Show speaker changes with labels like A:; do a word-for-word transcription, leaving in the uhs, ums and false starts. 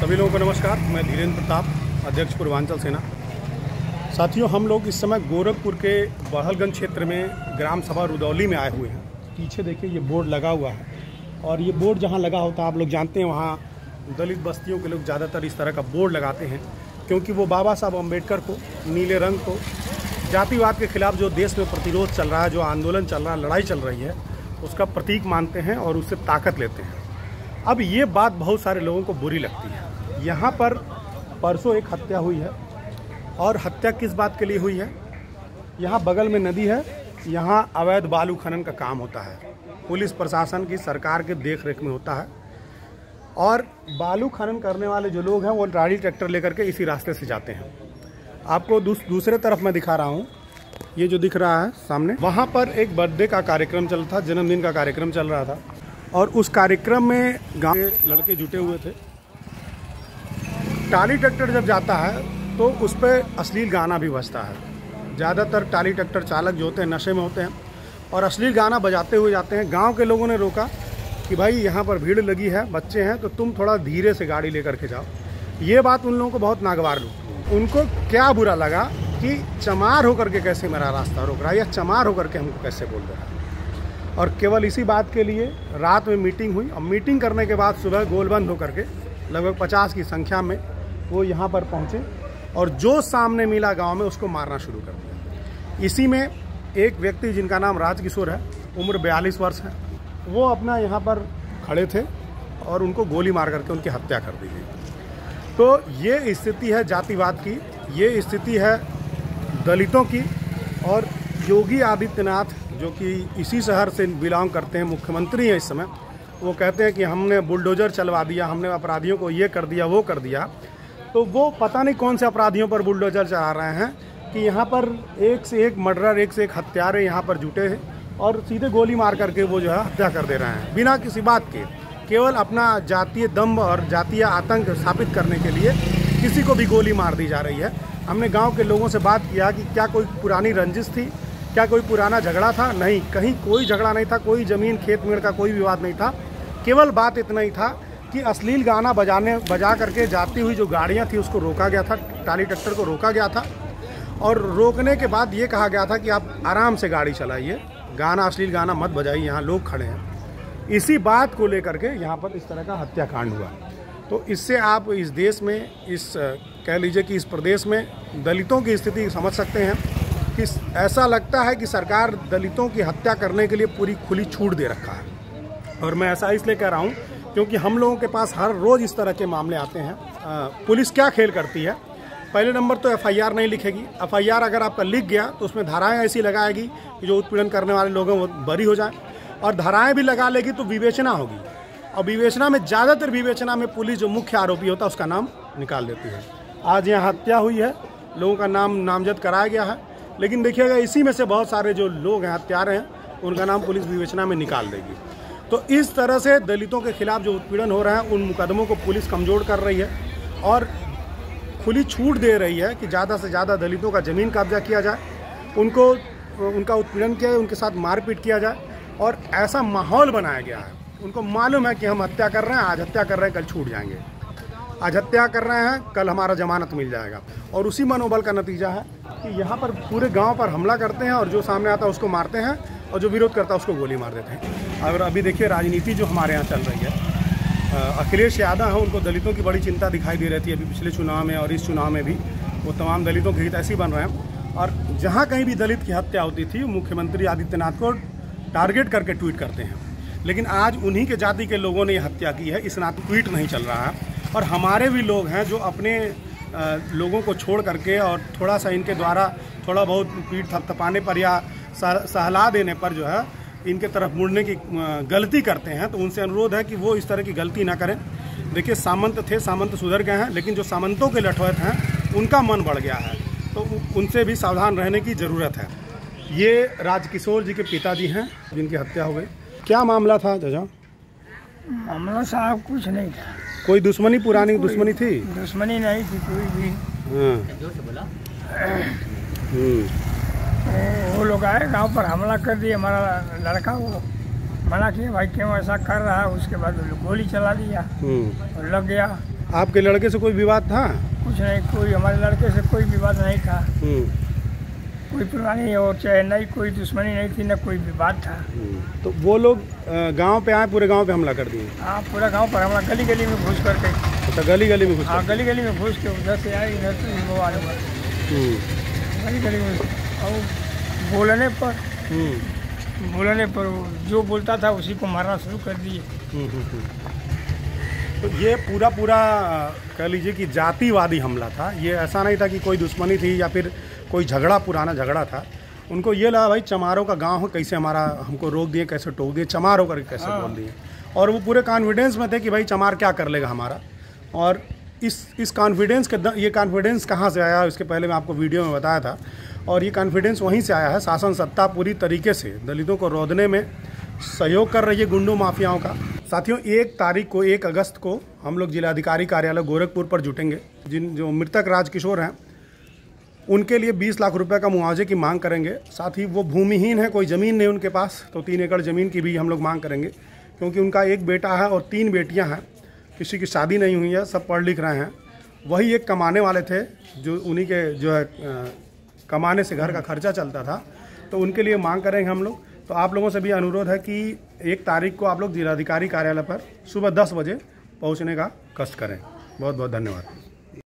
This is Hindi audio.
A: सभी लोगों को नमस्कार। मैं धीरेन्द्र प्रताप, अध्यक्ष पूर्वांचल सेना। साथियों, हम लोग इस समय गोरखपुर के बड़हलगंज क्षेत्र में ग्राम सभा रुदौली में आए हुए हैं। पीछे देखिए ये बोर्ड लगा हुआ है, और ये बोर्ड जहाँ लगा होता है आप लोग जानते हैं, वहाँ दलित बस्तियों के लोग ज़्यादातर इस तरह का बोर्ड लगाते हैं, क्योंकि वो बाबा साहब अम्बेडकर को, नीले रंग को, जातिवाद के खिलाफ जो देश में प्रतिरोध चल रहा है, जो आंदोलन चल रहा है, लड़ाई चल रही है, उसका प्रतीक मानते हैं और उससे ताकत लेते हैं। अब ये बात बहुत सारे लोगों को बुरी लगती है। यहाँ पर परसों एक हत्या हुई है, और हत्या किस बात के लिए हुई है? यहाँ बगल में नदी है, यहाँ अवैध बालू खनन का काम होता है, पुलिस प्रशासन की, सरकार के देख रेख में होता है। और बालू खनन करने वाले जो लोग हैं वो ट्राली ट्रैक्टर लेकर के इसी रास्ते से जाते हैं। आपको दूस, दूसरे तरफ मैं दिखा रहा हूँ, ये जो दिख रहा है सामने, वहाँ पर एक बर्थडे का कार्यक्रम चल रहा था, जन्मदिन का कार्यक्रम चल रहा था, और उस कार्यक्रम में गाँव के लड़के जुटे हुए थे। टाली ट्रैक्टर जब जाता है तो उस पर अश्लील गाना भी बजता है। ज़्यादातर टाली ट्रैक्टर चालक जो होते हैं नशे में होते हैं और अश्लील गाना बजाते हुए जाते हैं। गांव के लोगों ने रोका कि भाई यहाँ पर भीड़ लगी है, बच्चे हैं, तो तुम थोड़ा धीरे से गाड़ी लेकर के जाओ। ये बात उन लोगों को बहुत नागवार लगी। उनको क्या बुरा लगा कि चमार होकर के कैसे मेरा रास्ता रोक रहा है, या चमार होकर के हमको कैसे बोल रहा है। और केवल इसी बात के लिए रात में मीटिंग हुई, और मीटिंग करने के बाद सुबह गोलबंद होकर के लगभग पचास की संख्या में वो यहाँ पर पहुँचे, और जो सामने मिला गांव में उसको मारना शुरू कर दिया। इसी में एक व्यक्ति जिनका नाम राजकिशोर है, उम्र बयालीस वर्ष है, वो अपना यहाँ पर खड़े थे और उनको गोली मार करके उनकी हत्या कर दी गई। तो ये स्थिति है जातिवाद की, ये स्थिति है दलितों की। और योगी आदित्यनाथ जो कि इसी शहर से बिलोंग करते हैं, मुख्यमंत्री हैं इस समय, वो कहते हैं कि हमने बुलडोजर चलवा दिया, हमने अपराधियों को ये कर दिया, वो कर दिया। तो वो पता नहीं कौन से अपराधियों पर बुलडोजर चला रहे हैं कि यहाँ पर एक से एक मर्डर, एक से एक हत्यारे यहाँ पर जुटे हैं, और सीधे गोली मार करके वो जो है हत्या कर दे रहे हैं बिना किसी बात के, केवल अपना जातीय दम्भ और जातीय आतंक स्थापित करने के लिए किसी को भी गोली मार दी जा रही है। हमने गाँव के लोगों से बात किया कि क्या कोई पुरानी रंजिश थी, क्या कोई पुराना झगड़ा था? नहीं, कहीं कोई झगड़ा नहीं था, कोई ज़मीन खेत मेड़ का कोई विवाद नहीं था। केवल बात इतना ही था कि अश्लील गाना बजाने बजा करके जाती हुई जो गाड़ियां थी उसको रोका गया था, टाली ट्रैक्टर को रोका गया था, और रोकने के बाद ये कहा गया था कि आप आराम से गाड़ी चलाइए, गाना अश्लील गाना मत बजाइए, यहाँ लोग खड़े हैं। इसी बात को लेकर के यहाँ पर इस तरह का हत्याकांड हुआ। तो इससे आप इस देश में, इस कह लीजिए कि इस प्रदेश में दलितों की स्थिति समझ सकते हैं कि ऐसा लगता है कि सरकार दलितों की हत्या करने के लिए पूरी खुली छूट दे रखा है। और मैं ऐसा इसलिए कह रहा हूँ क्योंकि हम लोगों के पास हर रोज़ इस तरह के मामले आते हैं। आ, पुलिस क्या खेल करती है? पहले नंबर तो एफ आई आर नहीं लिखेगी। एफ आई आर अगर आपका लिख गया तो उसमें धाराएं ऐसी लगाएगी कि जो उत्पीड़न करने वाले लोग हैं वो बरी हो जाएं, और धाराएं भी लगा लेगी तो विवेचना होगी, और विवेचना में ज़्यादातर विवेचना में पुलिस जो मुख्य आरोपी होता है उसका नाम निकाल देती है। आज यहाँ हत्या हुई है, लोगों का नाम नामजद कराया गया है, लेकिन देखिएगा इसी में से बहुत सारे जो लोग हैं, हत्यारे हैं, उनका नाम पुलिस विवेचना में निकाल देगी। तो इस तरह से दलितों के खिलाफ जो उत्पीड़न हो रहा है उन मुकदमों को पुलिस कमज़ोर कर रही है, और खुली छूट दे रही है कि ज़्यादा से ज़्यादा दलितों का ज़मीन कब्जा किया जाए, उनको उनका उत्पीड़न किया जाए, उनके साथ मारपीट किया जाए, और ऐसा माहौल बनाया गया है। उनको मालूम है कि हम हत्या कर रहे हैं, आज हत्या कर रहे हैं, कल छूट जाएंगे, आज हत्या कर रहे हैं, कल हमारा जमानत मिल जाएगा। और उसी मनोबल का नतीजा है कि यहाँ पर पूरे गांव पर हमला करते हैं, और जो सामने आता है उसको मारते हैं, और जो विरोध करता है उसको गोली मार देते हैं। और अभी देखिए राजनीति जो हमारे यहाँ चल रही है, अखिलेश यादव हैं, उनको दलितों की बड़ी चिंता दिखाई दे रही थी अभी पिछले चुनाव में, और इस चुनाव में भी वो तमाम दलितों के हित ऐसे बन रहे हैं। और जहाँ कहीं भी दलित की हत्या होती थी मुख्यमंत्री आदित्यनाथ को टारगेट करके ट्वीट करते हैं, लेकिन आज उन्हीं के जाति के लोगों ने ये हत्या की है, इस नाते ट्वीट नहीं चल रहा है। और हमारे भी लोग हैं जो अपने आ, लोगों को छोड़ करके और थोड़ा सा इनके द्वारा थोड़ा बहुत पीठ थपथपाने पर या सहला देने पर जो है इनके तरफ मुड़ने की गलती करते हैं, तो उनसे अनुरोध है कि वो इस तरह की गलती ना करें। देखिए सामंत थे, सामंत सुधर गए हैं, लेकिन जो सामंतों के लठवैत हैं उनका मन बढ़ गया है, तो उनसे भी सावधान रहने की ज़रूरत है। ये राजकिशोर जी के पिताजी हैं जिनकी हत्या हो गई। क्या मामला था चाचा?
B: मामला साहब कुछ नहीं था।
A: कोई दुश्मनी, पुरानी दुश्मनी थी?
B: दुश्मनी नहीं थी कोई भी। हाँ। वो लोग आए गांव पर हमला कर दिए, हमारा लड़का वो मना किया, भाई क्यों ऐसा कर रहा है, उसके बाद गोली चला दिया और लग गया।
A: आपके लड़के से कोई विवाद था?
B: कुछ नहीं, कोई हमारे लड़के से कोई विवाद नहीं था।
A: हम्म।
B: कोई पुरानी और चाहे नहीं कोई दुश्मनी नहीं थी, न कोई विवाद था।
A: तो वो लोग गांव पे आए, पूरे गांव पे हमला कर दिए?
B: हाँ, पूरा गांव पर हमला, गली गली में घुस करके।
A: अच्छा, गली गली में घुस?
B: हाँ, गली गली में घुस के उधर से आए, इधर से वो आ गए गली गली में। और बोलने पर बोलने पर जो बोलता था उसी को मारना शुरू कर दिए।
A: तो ये पूरा पूरा कह लीजिए कि जातिवादी हमला था। ये ऐसा नहीं था कि कोई दुश्मनी थी या फिर कोई झगड़ा, पुराना झगड़ा था। उनको ये लगा भाई चमारों का गांव है, कैसे हमारा हमको रोक दिए, कैसे टोक दिए, चमार होकर कैसे
B: हाँ।
A: बोल दिए। और वो पूरे कॉन्फिडेंस में थे कि भाई चमार क्या कर लेगा हमारा। और इस इस कॉन्फिडेंस के ये कॉन्फिडेंस कहाँ से आया, इसके पहले मैं आपको वीडियो में बताया था। और ये कॉन्फिडेंस वहीं से आया है। शासन सत्ता पूरी तरीके से दलितों को रोकने में सहयोग कर रही है गुंडों माफियाओं का। साथियों, एक तारीख को, एक अगस्त को हम लोग जिलाधिकारी कार्यालय गोरखपुर पर जुटेंगे। जिन जो मृतक राजकिशोर हैं उनके लिए बीस लाख रुपए का मुआवजे की मांग करेंगे। साथ ही वो भूमिहीन है, कोई ज़मीन नहीं उनके पास, तो तीन एकड़ ज़मीन की भी हम लोग मांग करेंगे। क्योंकि उनका एक बेटा है और तीन बेटियां हैं, किसी की शादी नहीं हुई है, सब पढ़ लिख रहे हैं। वही एक कमाने वाले थे, जो उन्हीं के जो है कमाने से घर का खर्चा चलता था। तो उनके लिए मांग करेंगे हम लोग। तो आप लोगों से भी अनुरोध है कि एक तारीख को आप लोग जिलाधिकारी कार्यालय पर सुबह दस बजे पहुंचने का कष्ट करें। बहुत बहुत धन्यवाद।